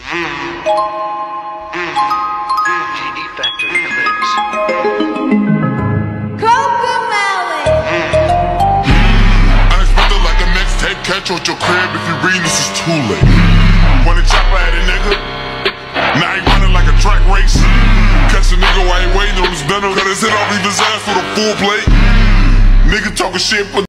GD Factory in the mix. Unexpected like a mixtape, catch out your crib if you read this is too late. When the chopper at a nigga, now he running like a track race. Catch a nigga while he waiting on his dinner, cut his head off, leave his ass with a full plate. Nigga talking shit for